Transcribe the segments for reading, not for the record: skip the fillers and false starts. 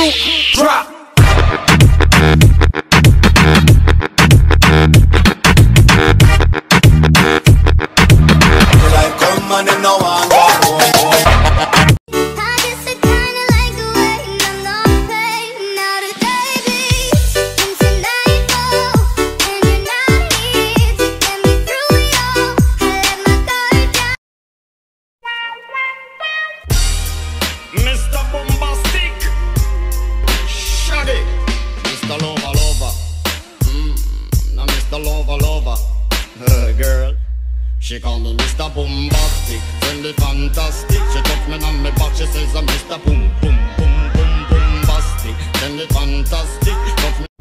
group drop. Like come on and no one go home. Mr. Bombastic, Shaggy, Mr. Lover Lover, now Mr. Lover Lover, girl. She call me Mr. Bombastic, friendly fantastic. She touch me on my back, she says I'm Mr. Boom Boom Boom Boom Bombastic, friendly fantastic. Touch me.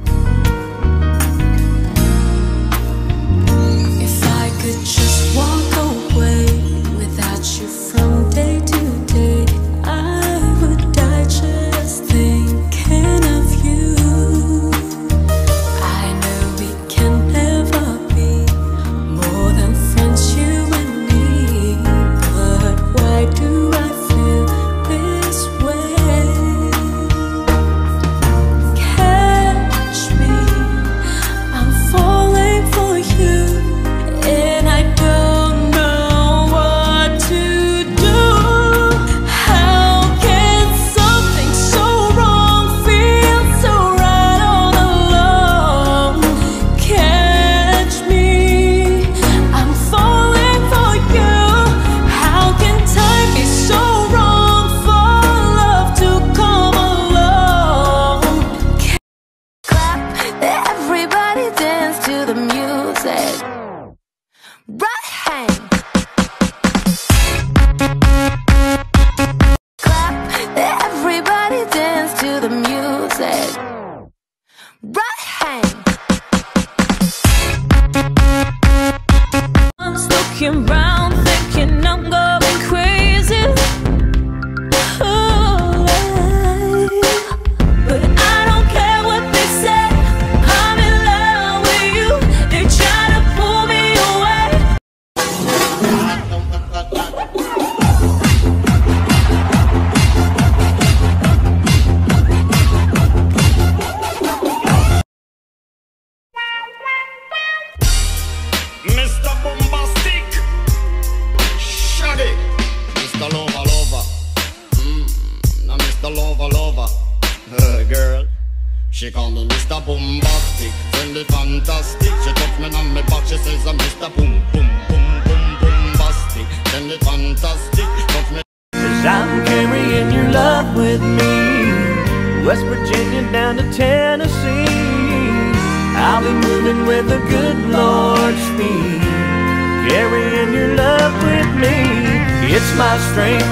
If I could just walk away without you from day to day, I would die just thinking of you. I know we can never be more than friends, you and me, but why do I feel this way? Catch me, I'm falling for you, and I don't know what to do. How can something so wrong feel so right all along? Catch me, I'm falling for you. How can time be so wrong for love to come along? Clap, everybody dance to the music. Right hand. Clap, everybody dance to the music. Right hand. I'm looking round, thinking I'm going crazy. Ooh, but I don't care what they say. I'm in love with you. They try to pull me away. Mr. Bombastic, Shaggy, Mr. Lover Lover, now Mr. Lover Lover, girl. She call me Mr. Bombastic, friendly fantastic. She touch me on my back, she says I'm Mr. Boom Boom Boom Boom Bombastic, friendly fantastic. Touch me. 'Cause I'm carrying your love with me, West Virginia down to Tennessee. I'll be moving with the good Lord's speed, carrying your love with me. It's my strength.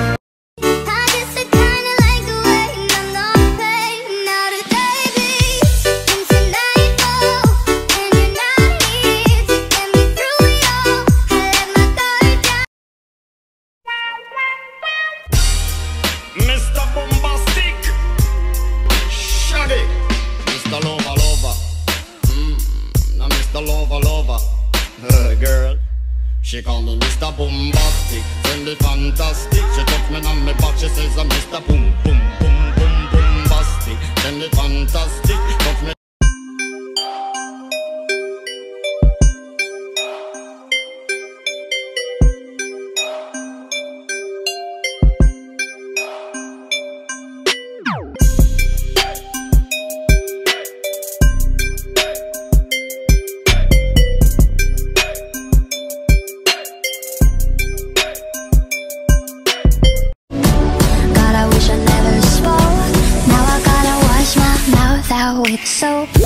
Mr. Bombastic, Shaggy, Mr. Lover Lover, now Mr. Lover Lover, girl. She call me Mr. Bombastic, friendly fantastic. She touch me on my back, she says I'm Mr. Boom Boom Boom Boom Bombastic, friendly fantastic. Touch me. God, I wish I never spoke. Now I gotta wash my mouth out with soap.